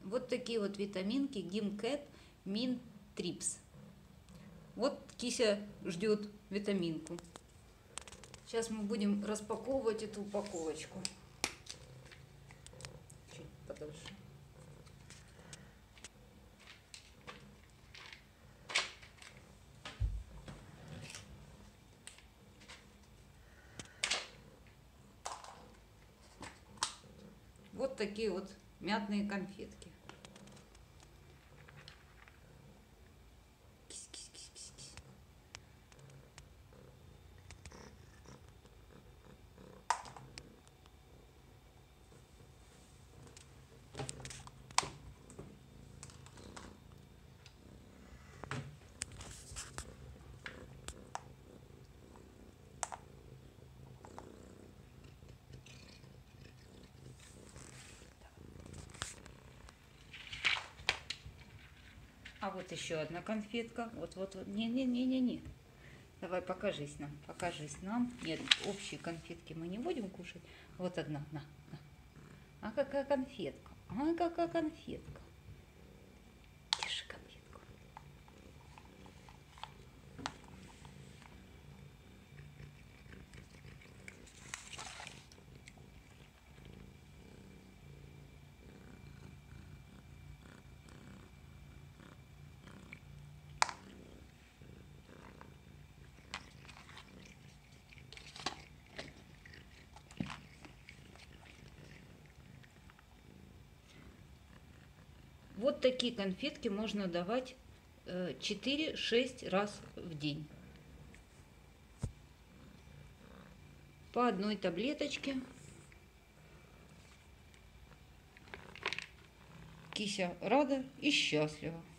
Вот такие вот витаминки Гимкэт Мин Трипс. Вот Кися ждет витаминку. Сейчас мы будем распаковывать эту упаковочку. Чуть подольше. Вот такие вот мятные конфетки. А вот еще одна конфетка. Вот. Не. Давай, покажись нам. Нет, общие конфетки мы не будем кушать. Вот одна, на. А какая конфетка? Тише конфетку. Вот такие конфетки можно давать 4-6 раз в день. По одной таблеточке. Кися рада и счастлива.